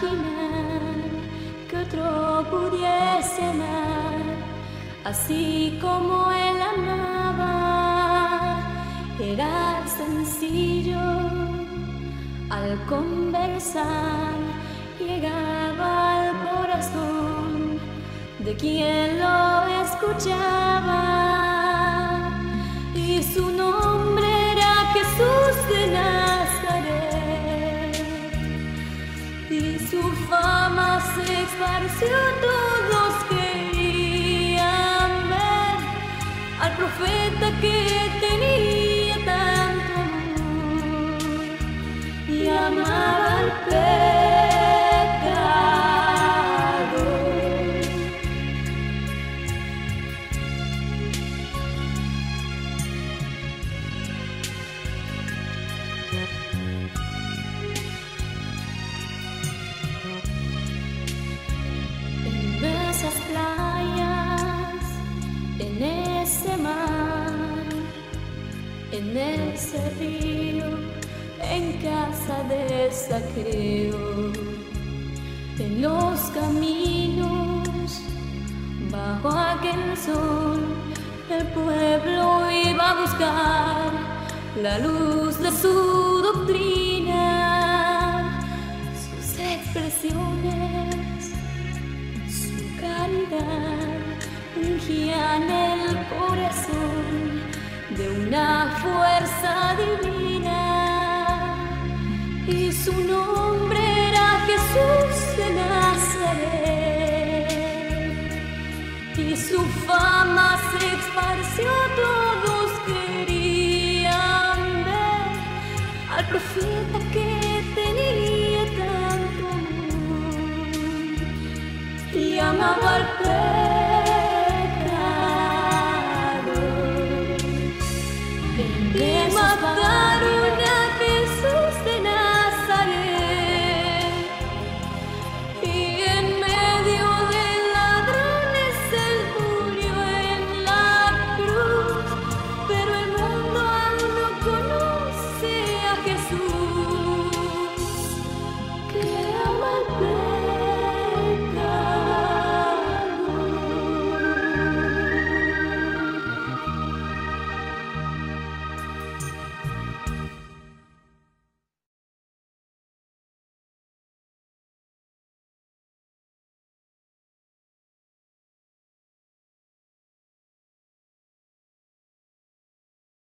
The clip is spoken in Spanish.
imaginar que otro pudiese amar así como él amaba. Era sencillo al conversar, llegaba al corazón de quien lo escuchaba, y su nombre era Jesús de Nazaret, y su fama se esparció, todos querían ver al profeta que tenía tanto amor y amaba al pecador. En esas playas, en ese mar, en ese río, en casa de Zaqueo, en los caminos, bajo aquel sol, el pueblo iba a buscar la luz de su doctrina, sus expresiones, su caridad ungían el corazón de una fuerza divina, y su nombre era Jesús de Nazaret, y su fama se esparció, todos querían ver al profeta que tenía tanto amor y amaba al pecador. Que mataron a Jesús de Nazaret, y en medio de ladrones él murió en la cruz, pero el mundo aún no conoce a Jesús que ama al pecador.